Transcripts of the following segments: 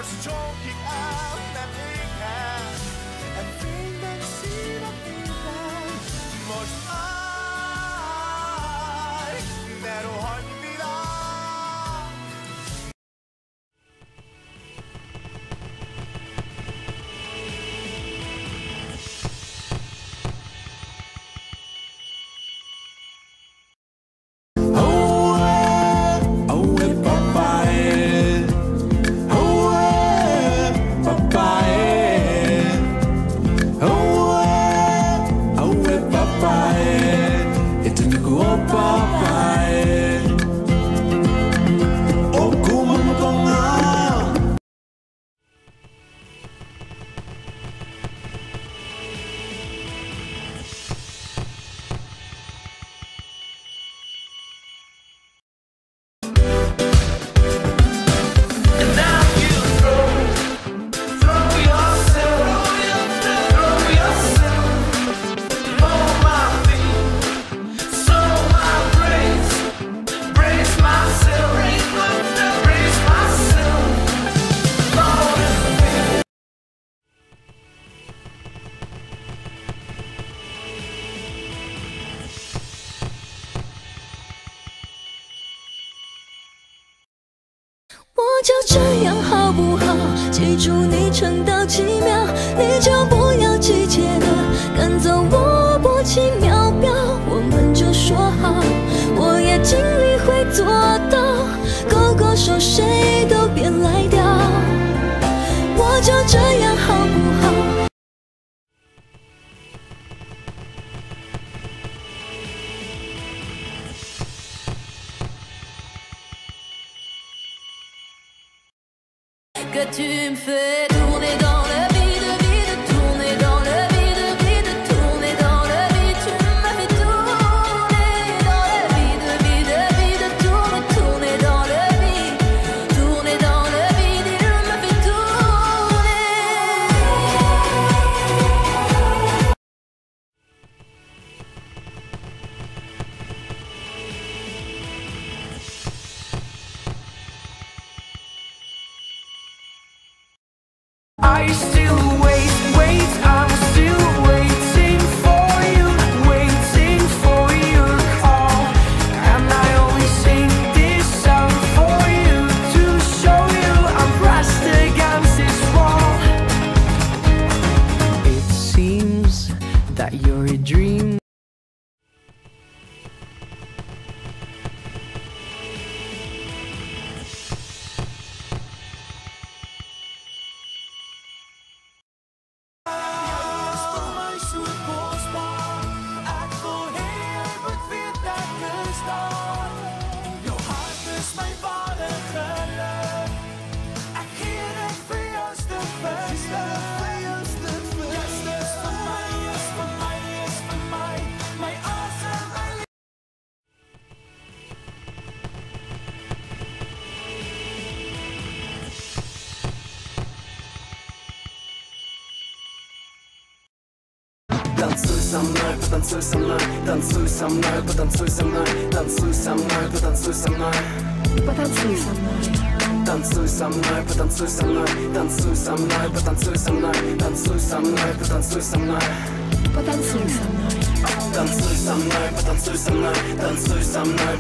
stroking out that hand and bring the seed of the land. Most I 내로 헌비다. 我就这样好不好？记住你撑到几秒，你就不要急切的赶走我薄情秒表，我们就说好，我也尽力会做到，勾勾手谁都别来掉，我就这样好不好？Que tu me fais tourner dans le vide, vide, tourner dans le vide, vide, tourner dans le vide. Tu m'as fait tourner dans le vide, vide, vide, tourner, tourner dans le vide, tourner dans le vide. Il m'a fait tourner. I still wait, I'm still waiting for you, waiting for your call. And I only sing this song for you, to show you I'm pressed against this wall. It seems that you're a dream. Танцуй со мной, потанцуй со мной, танцуй со мной, потанцуй со мной, танцуй со мной, потанцуй со мной, потанцуй со мной, танцуй со мной, потанцуй со мной, танцуй со мной, потанцуй со мной, танцуй со мной, потанцуй со мной, потанцуй со мной, танцуй со мной, потанцуй со мной, танцуй со мной.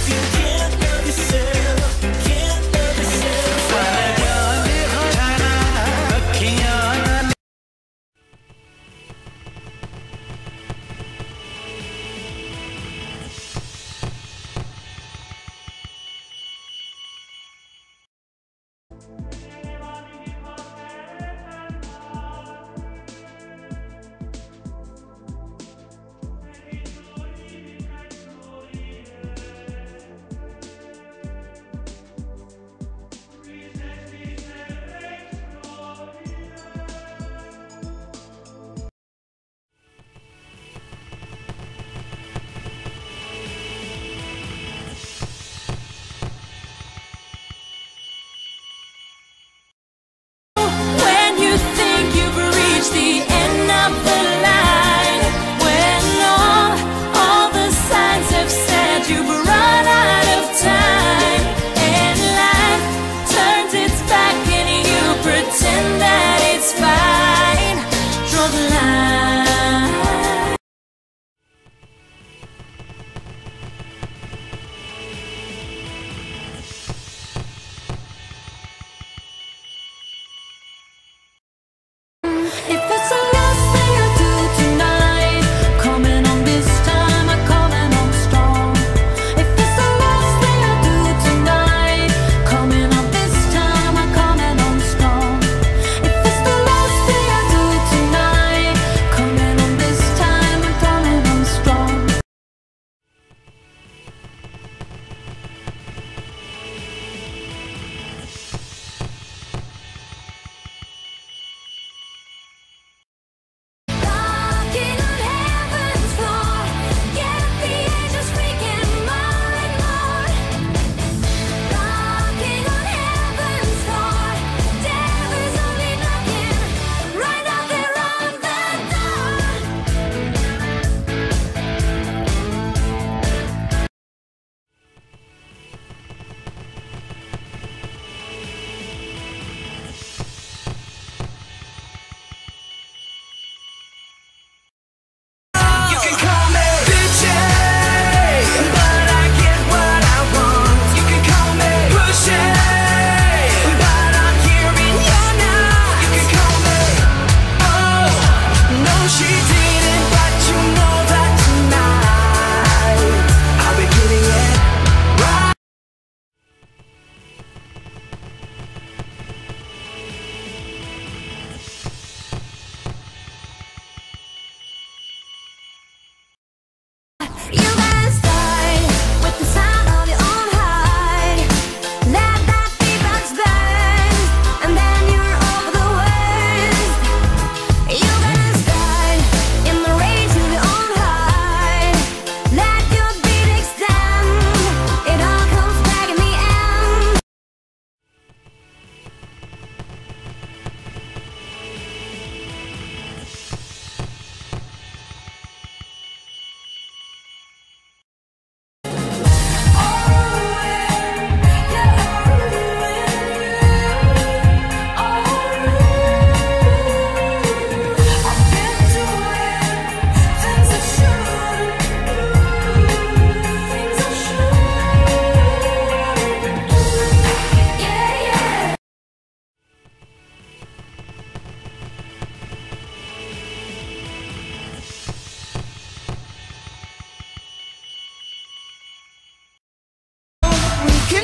China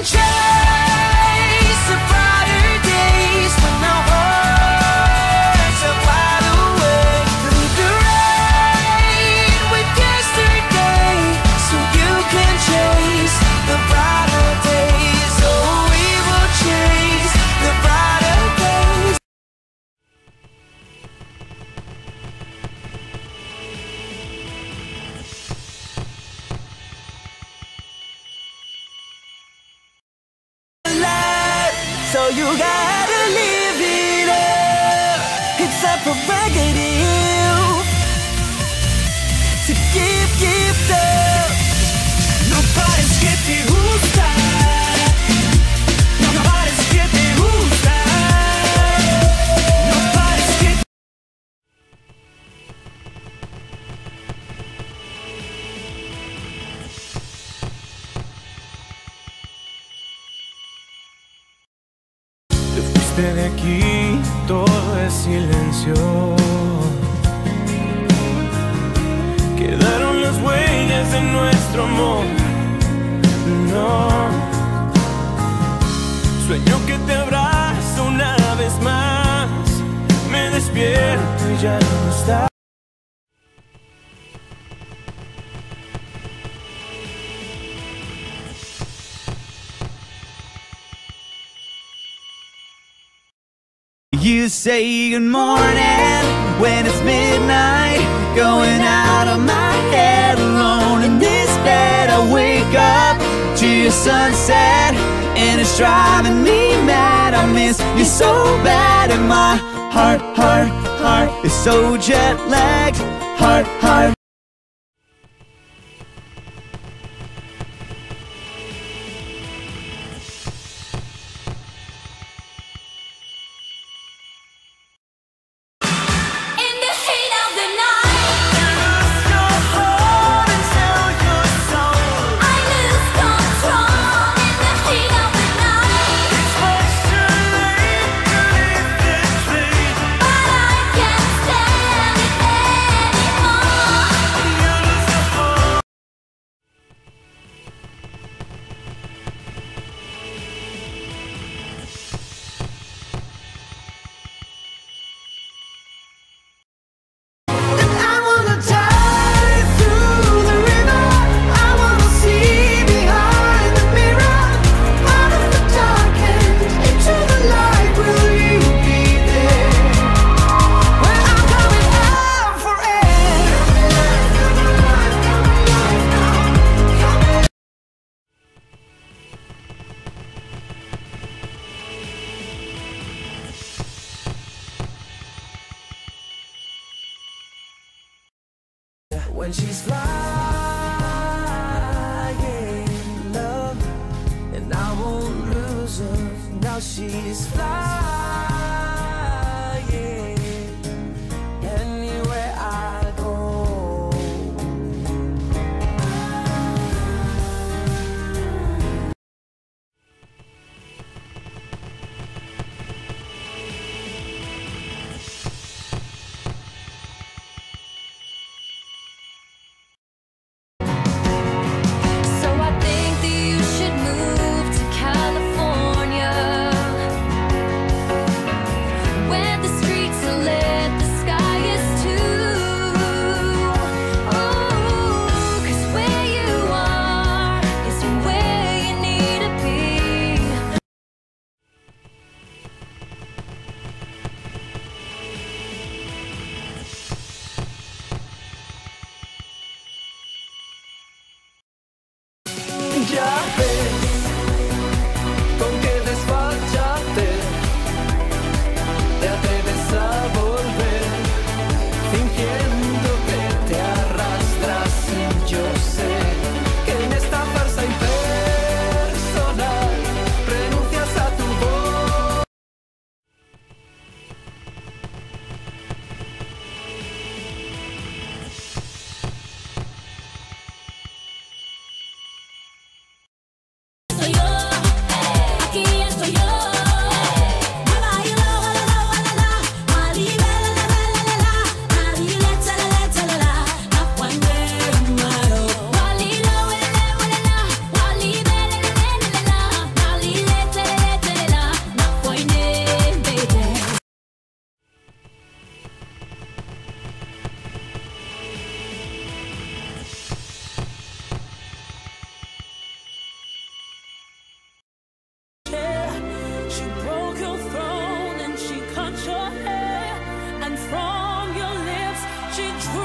chase the brighter days when the words have lied away through the rain with yesterday, so you can chase the brighter days. Oh, we will chase the brighter days. So you gotta live it up. It's a prerogative to give up. Nobody's getting who's that. Nobody's getting who's that. Nobody's getting. Te fuiste de aquí, todo es silencio. Quedaron las huellas de nuestro amor. No, sueño que te abrazo una vez más. Me despierto y ya no estás. You say good morning when it's midnight, going out of my head alone in this bed. I wake up to your sunset and it's driving me mad. I miss you so bad and my heart is so jet lagged. Heart. In the heat of the night, Lose your heart and sell your soul. I lose control. In the heat of the night, It's much too late to leave this place. but I can't stand it anymore. You lose your heart. I wanna dive through the river. I wanna see behind the mirror. Out of the dark and into the light, will you be there? When I'm coming out for air. When she's flying, love, and I won't lose her. Now she's flying anywhere I go. So I think that you should move to California. you dream.